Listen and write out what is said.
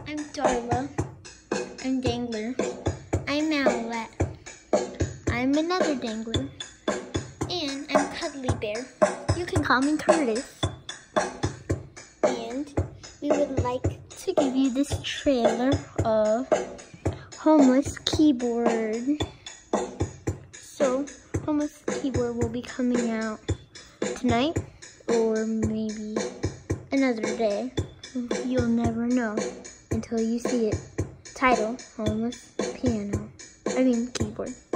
I'm Darla. I'm Dangler. I'm Owlette. I'm another Dangler. And I'm Cuddly Bear. You can call me Curtis. And we would like to give you this trailer of Homeless Keyboard. So, Homeless Keyboard will be coming out tonight or maybe another day. You'll never know until you see it. Title, Homeless Keyboard.